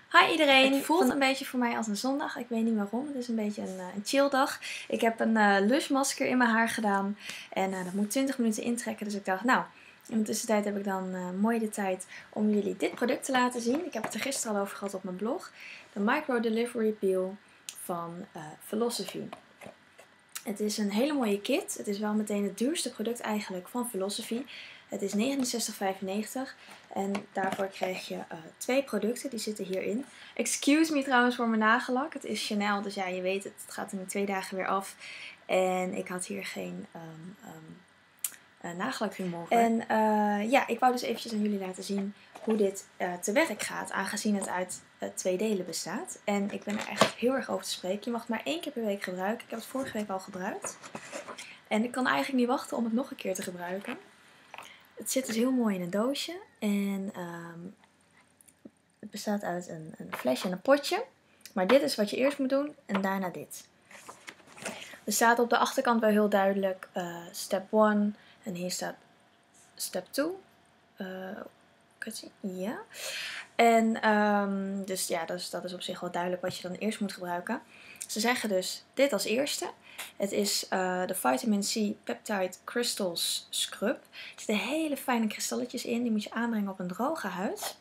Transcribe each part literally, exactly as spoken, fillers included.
Hi iedereen! Het voelt een beetje voor mij als een zondag. Ik weet niet waarom. Het is een beetje een, een chill dag. Ik heb een uh, lushmasker in mijn haar gedaan. En uh, dat moet twintig minuten intrekken. Dus ik dacht, nou, in de tussentijd heb ik dan uh, mooi de tijd om jullie dit product te laten zien. Ik heb het er gisteren al over gehad op mijn blog. De Micro Delivery Peel van uh, Philosophy. Het is een hele mooie kit. Het is wel meteen het duurste product eigenlijk van Philosophy. Het is negenenzestig vijfennegentig en daarvoor krijg je uh, twee producten, die zitten hierin. Excuse me trouwens voor mijn nagellak. Het is Chanel, dus ja, je weet het, het gaat in twee dagen weer af. En ik had hier geen um, um, uh, nagellak remover. En uh, ja, ik wou dus eventjes aan jullie laten zien hoe dit uh, te werk gaat, aangezien het uit uh, twee delen bestaat. En ik ben er echt heel erg over te spreken. Je mag het maar één keer per week gebruiken. Ik heb het vorige week al gebruikt. En ik kan eigenlijk niet wachten om het nog een keer te gebruiken. Het zit dus heel mooi in een doosje en um, het bestaat uit een, een flesje en een potje. Maar dit is wat je eerst moet doen en daarna dit. Er staat op de achterkant wel heel duidelijk uh, step one en hier staat step two. Uh, kan je het zien? Ja. En um, dus ja, dat is, dat is op zich wel duidelijk wat je dan eerst moet gebruiken. Ze zeggen dus dit als eerste. Het is uh, de Vitamin C Peptide Crystals Scrub. Er zitten hele fijne kristalletjes in. Die moet je aanbrengen op een droge huid.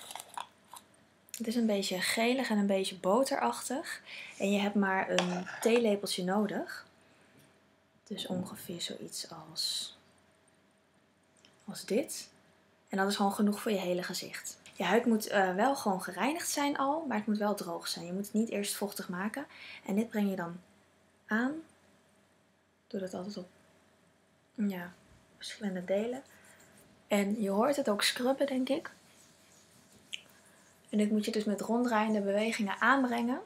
Het is een beetje gelig en een beetje boterachtig. En je hebt maar een theelepeltje nodig. Dus ongeveer zoiets als, als dit. En dat is gewoon genoeg voor je hele gezicht. Je huid moet uh, wel gewoon gereinigd zijn al, maar het moet wel droog zijn. Je moet het niet eerst vochtig maken. En dit breng je dan aan. Doe dat altijd op ja, verschillende delen. En je hoort het ook scrubben, denk ik. En dit moet je dus met ronddraaiende bewegingen aanbrengen.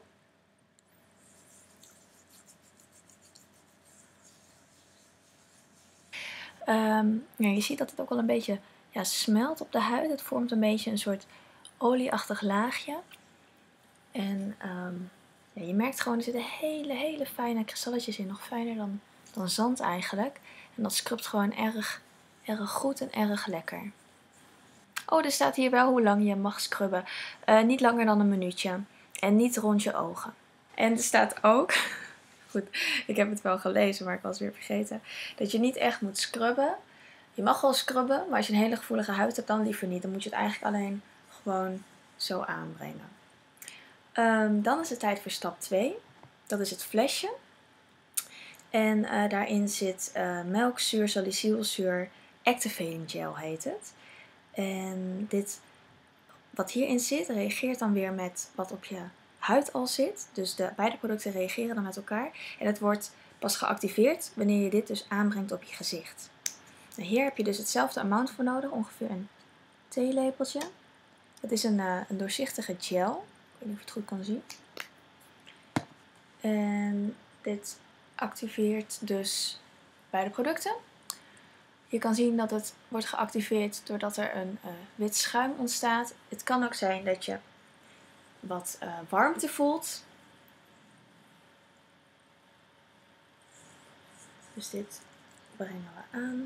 Um, ja, je ziet dat het ook wel een beetje ja, smelt op de huid. Het vormt een beetje een soort olieachtig laagje. En um, ja, je merkt gewoon, er zitten hele, hele fijne kristalletjes in. Nog fijner dan, dan zand eigenlijk. En dat scrubt gewoon erg, erg goed en erg lekker. Oh, er staat hier wel hoe lang je mag scrubben. Uh, niet langer dan een minuutje. En niet rond je ogen. En er staat ook, goed, ik heb het wel gelezen, maar ik was weer vergeten, dat je niet echt moet scrubben. Je mag wel scrubben, maar als je een hele gevoelige huid hebt, dan liever niet. Dan moet je het eigenlijk alleen gewoon zo aanbrengen. Um, dan is het tijd voor stap twee. Dat is het flesje. En uh, daarin zit uh, melkzuur, salicylzuur, activating gel heet het. En dit, wat hierin zit, reageert dan weer met wat op je huid al zit. Dus de beide producten reageren dan met elkaar. En het wordt pas geactiveerd wanneer je dit dus aanbrengt op je gezicht. Nou, hier heb je dus hetzelfde amount voor nodig, ongeveer een theelepeltje. Het is een, uh, een doorzichtige gel. Ik weet niet of je het goed kan zien. En dit activeert dus beide producten. Je kan zien dat het wordt geactiveerd doordat er een uh, wit schuim ontstaat. Het kan ook zijn dat je wat uh, warmte voelt. Dus dit brengen we aan.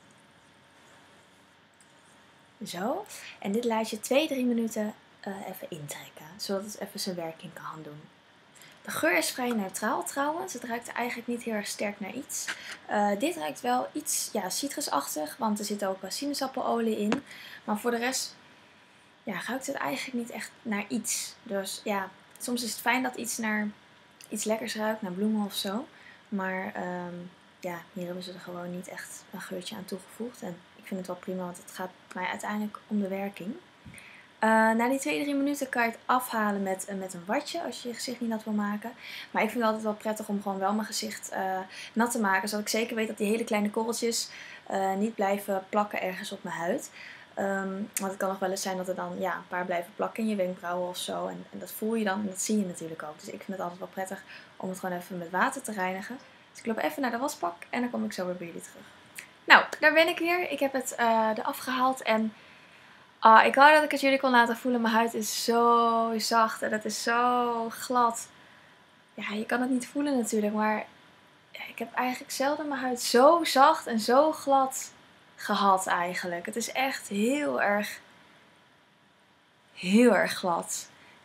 Zo. En dit laat je twee drie minuten uh, even intrekken. Zodat het even zijn werking kan gaan doen. De geur is vrij neutraal trouwens. Het ruikt eigenlijk niet heel erg sterk naar iets. Uh, dit ruikt wel iets ja, citrusachtig, want er zit ook sinaasappeleolie in. Maar voor de rest ja, ruikt het eigenlijk niet echt naar iets. Dus ja, soms is het fijn dat iets naar iets lekkers ruikt, naar bloemen of zo. Maar um, ja, hier hebben ze er gewoon niet echt een geurtje aan toegevoegd. En ik vind het wel prima, want het gaat mij uiteindelijk om de werking. Uh, na die twee drie minuten kan je het afhalen met, uh, met een watje als je je gezicht niet nat wil maken. Maar ik vind het altijd wel prettig om gewoon wel mijn gezicht uh, nat te maken. Zodat ik zeker weet dat die hele kleine korreltjes uh, niet blijven plakken ergens op mijn huid. Um, want het kan nog wel eens zijn dat er dan ja, een paar blijven plakken in je wenkbrauwen of zo. En, en dat voel je dan en dat zie je natuurlijk ook. Dus ik vind het altijd wel prettig om het gewoon even met water te reinigen. Dus ik loop even naar de wasbak en dan kom ik zo weer bij jullie terug. Nou, daar ben ik weer. Ik heb het uh, eraf gehaald en... Oh, ik wou dat ik het jullie kon laten voelen. Mijn huid is zo zacht en het is zo glad. Ja, je kan het niet voelen natuurlijk, maar ja, ik heb eigenlijk zelden mijn huid zo zacht en zo glad gehad eigenlijk. Het is echt heel erg, heel erg glad.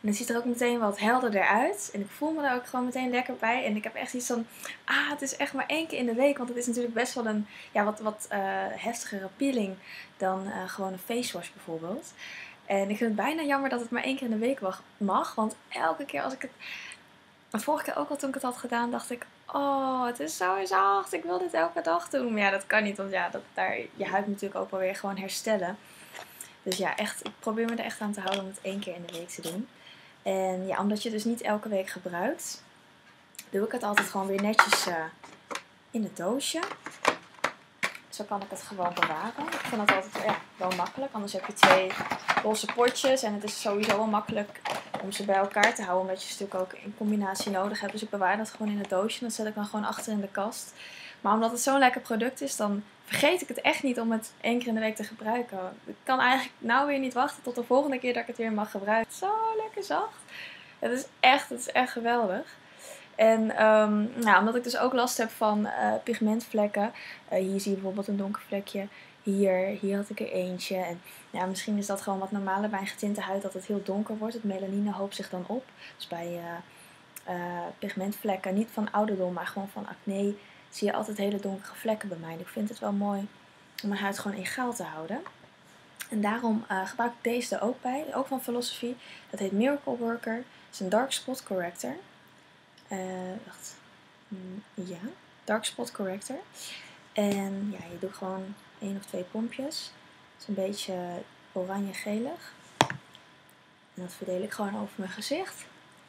En het ziet er ook meteen wat helderder uit. En ik voel me er ook gewoon meteen lekker bij. En ik heb echt iets van, ah, het is echt maar één keer in de week. Want het is natuurlijk best wel een ja, wat, wat uh, heftigere peeling dan uh, gewoon een face wash bijvoorbeeld. En ik vind het bijna jammer dat het maar één keer in de week mag. Want elke keer als ik het... De vorige keer ook al toen ik het had gedaan, dacht ik, oh, het is zo zacht. Ik wil dit elke dag doen. Maar ja, dat kan niet. Want ja, dat, daar, je huid moet natuurlijk ook wel weer gewoon herstellen. Dus ja, echt, ik probeer me er echt aan te houden om het één keer in de week te doen. En ja, omdat je het dus niet elke week gebruikt, doe ik het altijd gewoon weer netjes uh, in het doosje. Zo kan ik het gewoon bewaren. Ik vind dat altijd ja, wel makkelijk. Anders heb je twee losse potjes. En het is sowieso wel makkelijk om ze bij elkaar te houden. Omdat je ze natuurlijk ook in combinatie nodig hebt. Dus ik bewaar dat gewoon in het doosje. En dat zet ik dan gewoon achter in de kast. Maar omdat het zo'n lekker product is, dan vergeet ik het echt niet om het één keer in de week te gebruiken. Ik kan eigenlijk nou weer niet wachten tot de volgende keer dat ik het weer mag gebruiken. Zo lekker zacht. Het is echt, het is echt geweldig. En um, nou, omdat ik dus ook last heb van uh, pigmentvlekken. Uh, hier zie je bijvoorbeeld een donker vlekje. Hier, hier had ik er eentje. En ja, misschien is dat gewoon wat normaler bij een getinte huid, dat het heel donker wordt. Het melanine hoopt zich dan op. Dus bij uh, uh, pigmentvlekken, niet van ouderdom, maar gewoon van acne, zie je altijd hele donkere vlekken bij mij. En ik vind het wel mooi om mijn huid gewoon egaal te houden. En daarom uh, gebruik ik deze er ook bij. Ook van Philosophy. Dat heet Miracle Worker. Het is een dark spot corrector. Uh, wacht. Mm, ja, dark spot corrector. En ja, je doet gewoon één of twee pompjes. Het is een beetje oranje-gelig. En dat verdeel ik gewoon over mijn gezicht.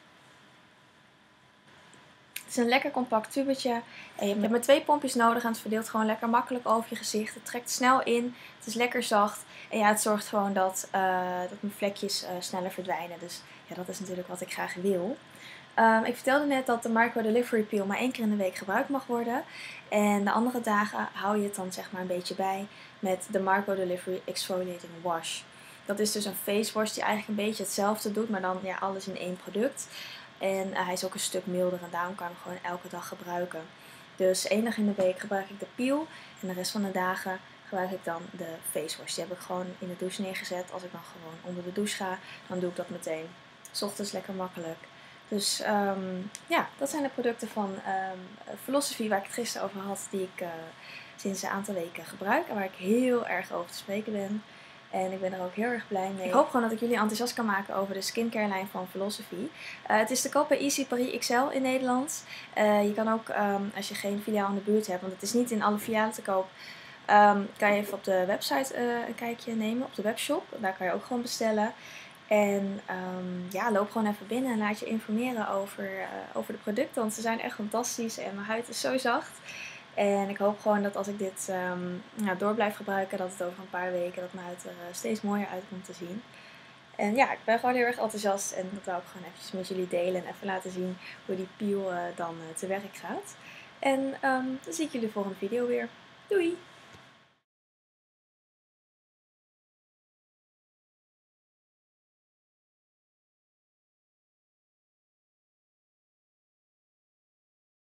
Het is een lekker compact tubetje. En je hebt maar twee pompjes nodig en het verdeelt gewoon lekker makkelijk over je gezicht. Het trekt snel in. Het is lekker zacht. En ja, het zorgt gewoon dat, uh, dat mijn vlekjes uh, sneller verdwijnen. Dus ja, dat is natuurlijk wat ik graag wil. Um, ik vertelde net dat de Micro Delivery Peel maar één keer in de week gebruikt mag worden. En de andere dagen hou je het dan zeg maar een beetje bij met de Micro Delivery Exfoliating Wash. Dat is dus een face wash die eigenlijk een beetje hetzelfde doet, maar dan ja, alles in één product. En uh, hij is ook een stuk milder en daarom kan je hem gewoon elke dag gebruiken. Dus één dag in de week gebruik ik de peel en de rest van de dagen gebruik ik dan de face wash. Die heb ik gewoon in de douche neergezet. Als ik dan gewoon onder de douche ga, dan doe ik dat meteen. 's Ochtends lekker makkelijk. Dus um, ja, dat zijn de producten van um, Philosophy waar ik het gisteren over had, die ik uh, sinds een aantal weken gebruik en waar ik heel erg over te spreken ben. En ik ben er ook heel erg blij mee. Ik hoop gewoon dat ik jullie enthousiast kan maken over de skincare lijn van Philosophy. Uh, het is te koop bij Easy Paris X L in Nederland. Uh, je kan ook, um, als je geen filiaal in de buurt hebt, want het is niet in alle filialen te koop, um, kan je even op de website uh, een kijkje nemen, op de webshop. Daar kan je ook gewoon bestellen. En um, ja, loop gewoon even binnen en laat je informeren over, uh, over de producten. Want ze zijn echt fantastisch en mijn huid is zo zacht. En ik hoop gewoon dat als ik dit um, nou, door blijf gebruiken, dat het over een paar weken dat mijn huid er uh, steeds mooier uit komt te zien. En ja, ik ben gewoon heel erg enthousiast en dat wil ik gewoon eventjes met jullie delen en even laten zien hoe die peel uh, dan uh, te werk gaat. En um, dan zie ik jullie de volgende video weer. Doei!